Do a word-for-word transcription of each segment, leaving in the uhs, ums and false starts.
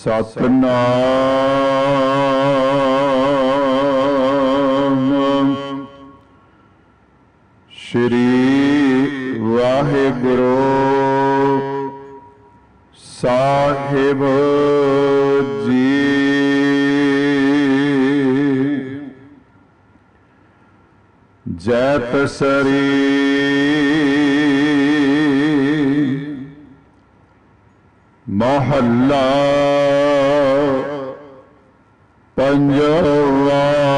सतनाम श्री वाहिगुरु साहिब जी। जैत सरी महला पंजवा।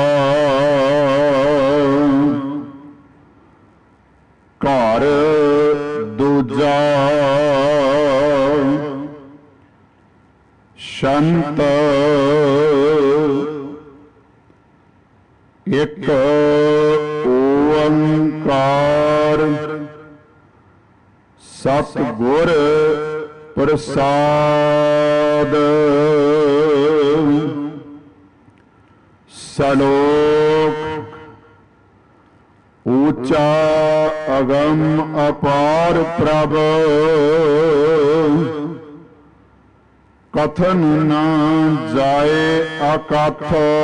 घर दूजा शंत एक ओंकार सतगुर प्रसाद। सलोक ऊंचा अगम अपार प्रभ कथन न जाए अकथ।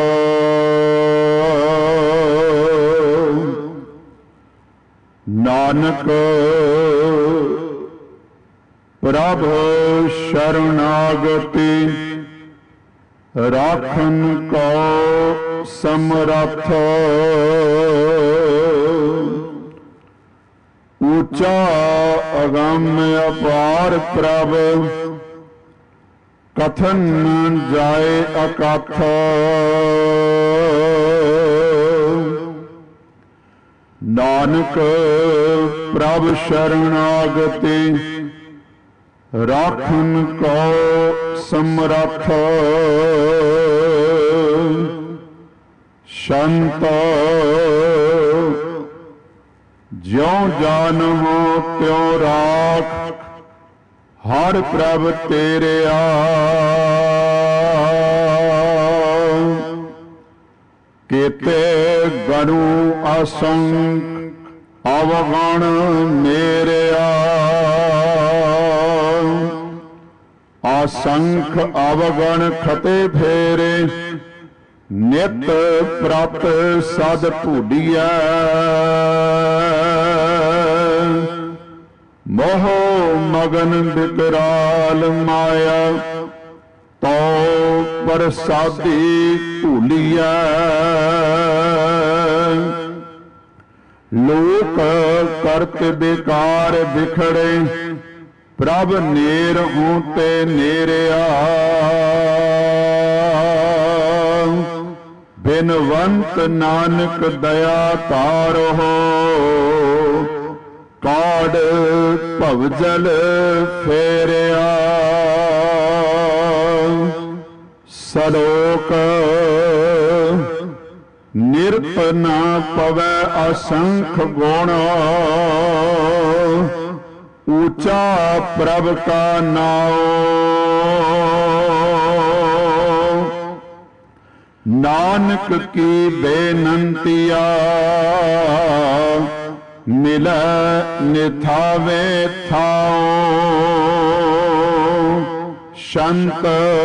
नानक प्रभ शरणागति राखन को समरथ। ऊंचा अगम अपार प्रभ कथन न जाए अकथ। नानक प्रभ शरणागति राखन को समरथ। संत ज्यों जानहो त्यों राख हर प्रभ तेरे आ। केते गनु असंख अवगण मेरे आ। असंख अवगण खते फेरे नित प्रत सद भूडिया। मोह मगन विकराल माया तो प्रसादी भूलिया। लोक करत बेकार बिखड़े प्रभ नेर हूं ते नेरिया। बिनवंत नानक दया तारो काड़ भवजल फेरिया। सलोक निरत न पवै असंख गुण ऊंचा प्रभ का नाओ। नानक की बेनंतिया मिलै निथावे थाओ। संत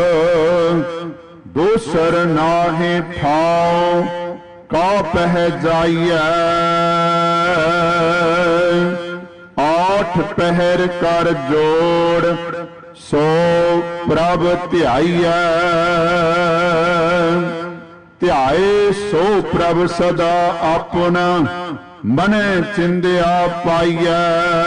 दूसर नाहि ठाओ का पह जाइए। आठ पहर कर जोड़ सो प्रभ ध्याइए। ध्याए सो प्रभ सदा अपना मने चिंदिया पाइए।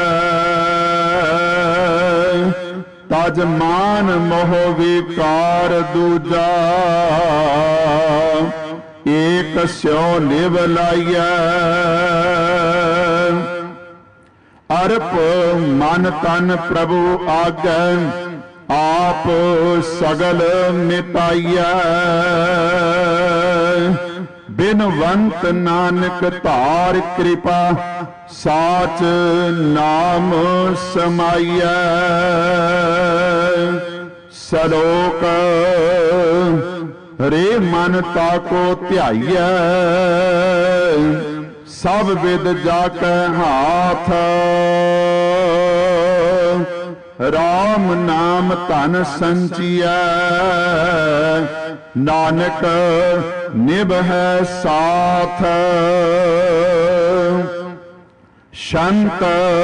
तज मान मोह विकार दूजा एक स्यो निभ लाइए। अर्प मन तन प्रभु आगे आप सगल मिटाइए। बिनवंत नानक तार कृपा साच नाम समाइए। सलोक रे मन ताको ध्याइए। सब विद जाके हाथ राम नाम धन संचिया नानक निभ है साथ संत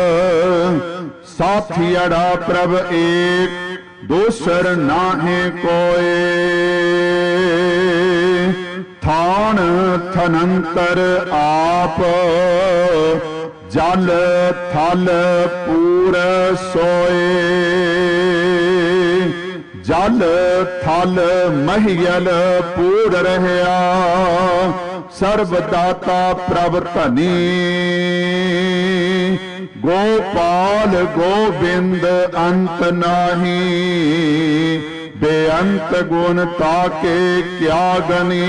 साथियड़ा प्रभ एक दूसर नाहे कोय थान थनंतर आप जल थल पूर सोए जल थल महियल पूर रहया सर्वदाता प्रभ धनी गोपाल गोविंद अंत नाही बेअंत गुण ताके क्या गनी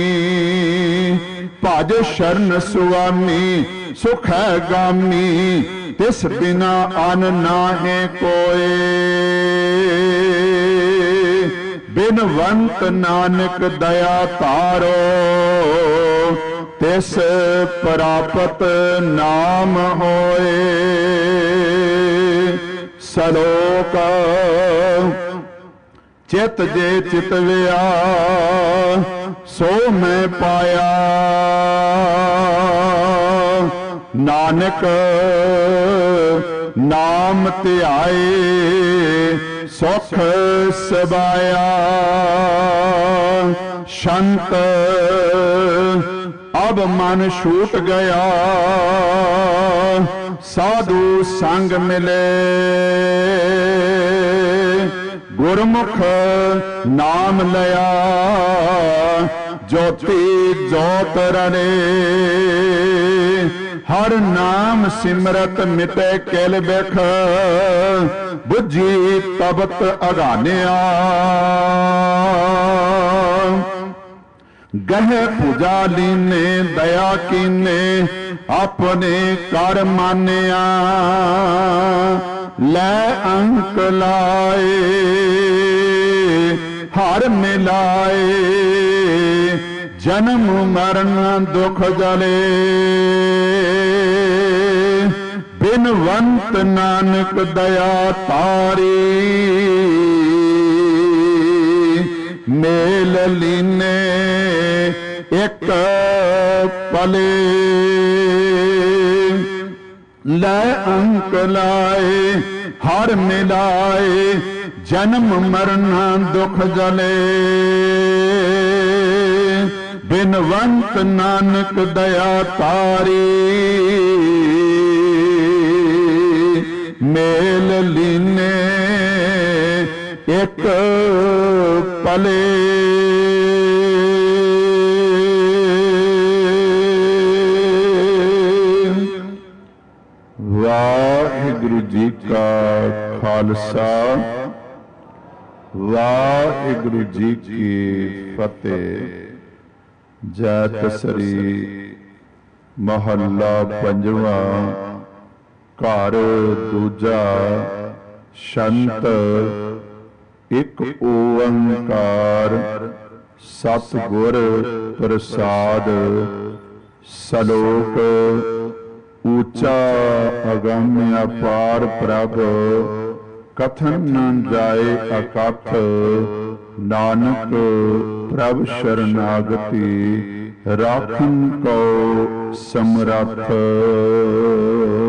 भज शरण सुआमी सुख है गामी तिस बिना अन नाहे कोय बिनवंत नानक दया तारो तिस प्रापत नाम होए सलोक चित जे चितविया सो मैं पाया नानक नाम ध्याए सुख सबाया संत अब मन छूट गया साधु संग मिले गुरमुख नाम लया ज्योति जोत रणे हर नाम सिमरत मिटे केल बेख बुझी तबत अगानिया गह पूजा लीने दया कीने अपने कर मानिया लै अंक लाए हर मिलाए जन्म मरण दुख जले बिनवंत नानक दया तारी मेल लीने एक पले लै अंक लाए हर मिलाए जन्म मरण दुख जले बिनवंत नानक दया तारी मेल लीने एक पले वाहिगुरु जी का खालसा वाहिगुरु जी की फतेह। जैत श्री महला पंजवा घर दूजा शंत एक ओंकार सतगुर प्रसाद सलोक ऊंचा अगम्य अपार प्रभ कथन न जाए अकथ नानक प्रभ शरणागति राखन को समरथ।